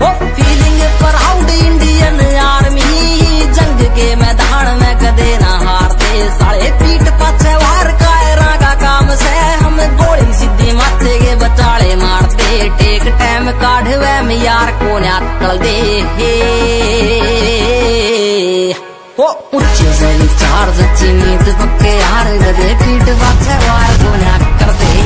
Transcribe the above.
हो feeling proud Indian army, जंग के मैदान में कदे ना हारते। साले पीठ पाछे वार कायरा का काम से हम गोली सीधी माथे के बचाले मारते। टेक टाइम काढ़वे में यार को ना टल दे हो ऊंचे से विचार सच्ची नीत पक्के यार गदे पीठ पाछे वार को ना कर दे।